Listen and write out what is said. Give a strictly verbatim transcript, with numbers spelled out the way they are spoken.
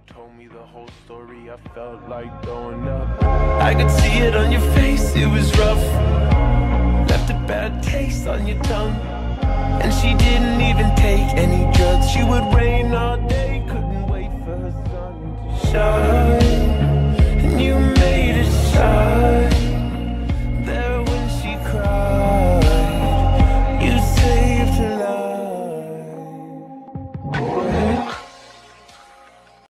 told me the whole story, I felt like throwing up. I could see it on your face, it was rough. Left a bad taste on your tongue. And she didn't even take any drugs. She would rain all day, couldn't wait for her sun to shine.